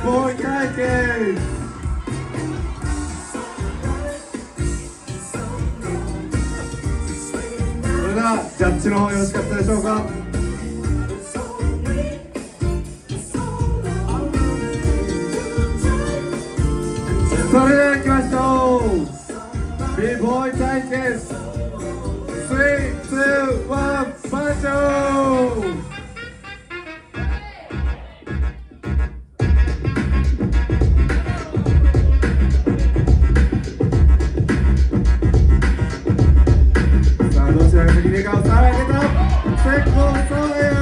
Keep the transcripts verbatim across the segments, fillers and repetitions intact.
ボーイ対決。それではジャッジの方よろしかったでしょうか。それでは行きましょう。 B ボーイ対決。スリー、ツー、ワン、ファイト。さあどちらが先にかをさらげた。先行そうだよ。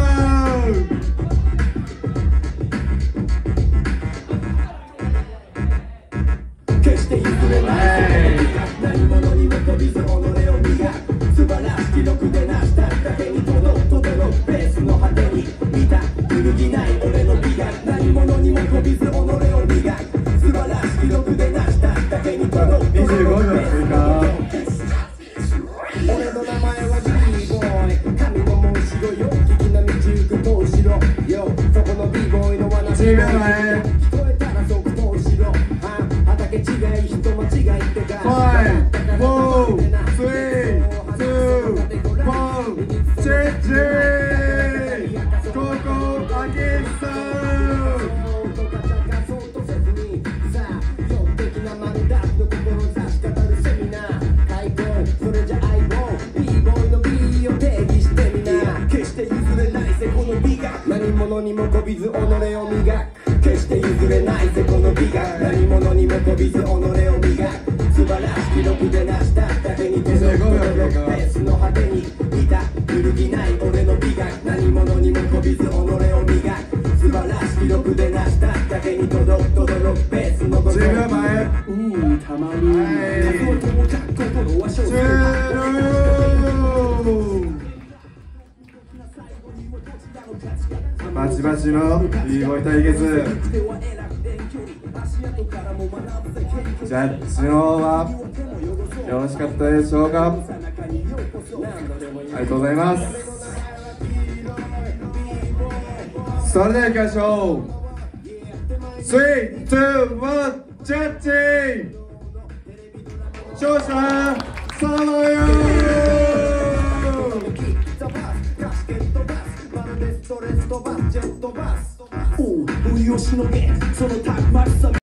決して譲れない何者にも飛びず己を磨く素晴らしき記録で成しただけに届く届くベースの果てに見た揺るぎない俺の美学何者にも飛びず己を磨く素晴らしき記録で成しただけに届く届くベースの俺の名前は B ボーイ神の紋白よ聞きな道行くと後ろよそこの B ボーイの罠じゅうびょうまえ聞こえたら即答しろ畑違い人間違いってかファイブ、フォー、スリー、ツー、ワン、チェンジ。ここアゲンスト。 さあ標的なマンダーの志し語るセミナー開講それじゃ相棒 B ボーイの B を定義してみな決して譲れないぜこの美学何者にもこびず己を磨く決して譲れないぜこの美学何者にもこびず己を磨く素晴らしき記録で成しただけに届くベースの果てにいた揺るぎない俺の美学何者にもこびず己を磨く素晴らしき記録で成しただけに届く届くベースのじゅうびょうまえ。 うんたまに心は少数バチバチの B ボーイ対決。ジャッジの方はよろしかったでしょうか。ありがとうございます。それでは行きましょう。スリー、ツー、ワン、ジャッジ。勝者サマヨおう、無理をしのげそのたくましさ